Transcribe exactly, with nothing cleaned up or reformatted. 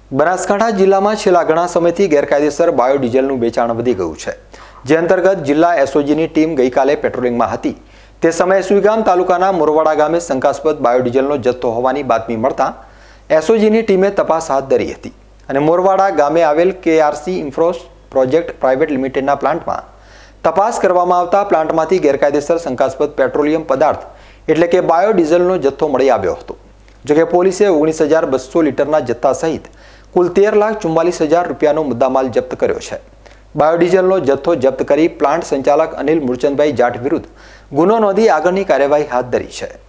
બનાસકાંઠા જિલ્લામાં છેલ્લા ઘણા સમયથી ગેરકાયદેસર બાયોડીઝલનું વેચાણ વધી ગયું છે, જે અંતર્ગત જિલ્લા એસઓજીની ટીમ ગઈકાલે પેટ્રોલિંગમાં હતી। તે સમયે સુઈગામ તાલુકાના મોરવાડા ગામે શંકાસ્પદ બાયોડીઝલનો જથ્થો હોવાની બાતમી મળતા એસઓજીની ટીમે તપાસ હાથ ધરી હતી અને મોરવાડા ગામે આવેલ કેઆરસી ઇન્ફ્રોસ પ્રોજેક્ટ પ્રાઇવેટ લિમિટેડના પ્લાન્ટમાં તપાસ કરવામાં આવતા પ્લાન્ટમાંથી ગેરકાયદેસર શંકાસ્પદ પેટ્રોલિયમ પદાર્થ એટલે કે બાયોડીઝલનો જથ્થો મળી આવ્યો હતો। જોકે પોલીસે ઓગણીસ હજાર બસો લીટરના જથ્થા સહિત કુલ તેર લાખ ચુમ્માલીસ હજાર રૂપિયાનો મુદ્દામાલ જપ્ત કર્યો છે। બાયોડીઝલનો જથ્થો જપ્ત કરી પ્લાન્ટ સંચાલક અનિલ મૂળચંદભાઈ જાટ વિરુદ્ધ ગુનો નોંધી આગળની કાર્યવાહી હાથ ધરી છે।